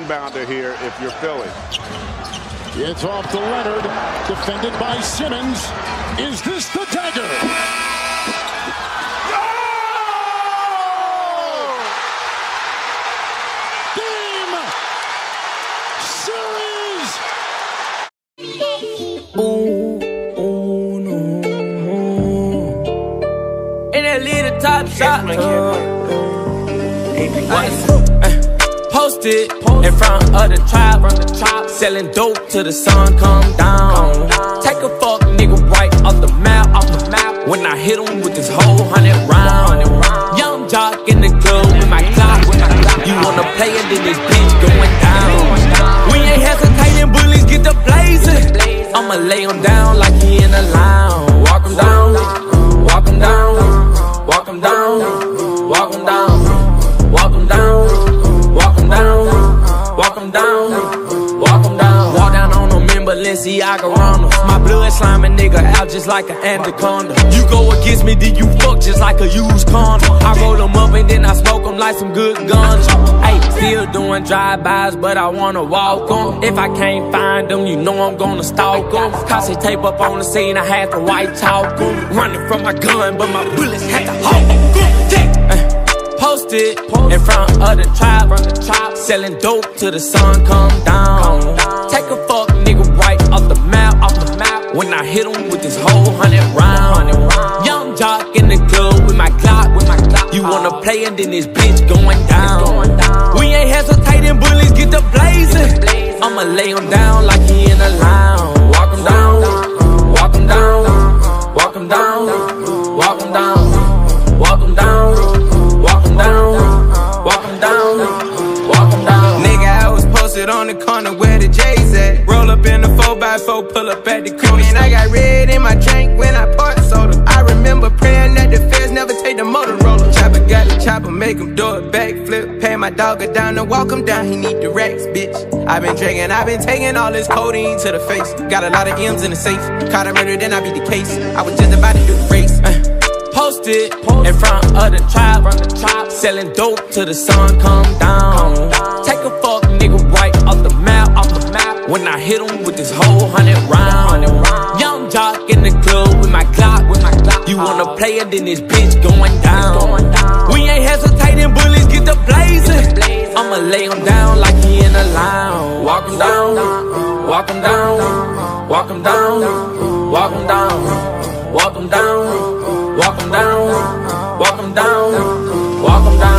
rebounder here if you're Philly. It's off to Leonard, defended by Simmons. Is this the dagger? Game! Series! Ooh, no. And that little top shot. Posted in front of the tribe, selling dope till the sun come down. Take a fuck nigga right off the map. When I hit him with this whole 100 round. Young jock in the club with my clock. You wanna play it, then this bitch going down. We ain't hesitating, bullies get the blazing. I'ma lay him down like he in a lounge. Walk him down, walk him down, walk him down, walk him down, walk him down. Walk him down, walk him down, walk him down. Walk down on them in Balenciaga Ronald. My blood sliming nigga out just like an anaconda. You go against me, then you fuck just like a used condom. I roll them up and then I smoke them like some good guns. Hey, still doing drive-bys, but I wanna walk them. If I can't find them, you know I'm gonna stalk them. Cause they tape up on the scene, I had to white talk them. Running from my gun, but my bullets had to hold them. Posted in front of the tribe, selling dope till the sun come down. Take a fuck nigga right off the map. When I hit him with this whole 100 round. Young jock in the club with my clock. You wanna play and then this bitch going down. We ain't hesitating, bullies get the blazing. I'ma lay him down like he in a lounge. Walk him down, walk him down, walk him down, walk him down, walk him down. Walk him down, walk him down, walk him down. Nigga, I was posted on the corner where the J's at. Roll up in the 4x4, pull up at the crib. And I got red in my drink when I poured soda. I remember praying that the feds never take the Motorola. Chopper got the chopper, make him do a backflip. Pay my dog down and walk him down, he need the racks, bitch. I been drinking, I been taking all this codeine to the face. Got a lot of M's in the safe. Caught a murder, then I beat the case. I was just about to do the race. Posted in front of the tribe, selling dope till the sun come down. Take a fuck nigga right off the map. When I hit him with this whole 100 round. Young jock in the club with my clock. You wanna play it, then this bitch going down. We ain't hesitating, bullies get the blazing. I'ma lay him down like he in a lounge. Walk him down, walk him down, walk him down, walk him down, walk him down. Walk him down, walk him down, walk him down.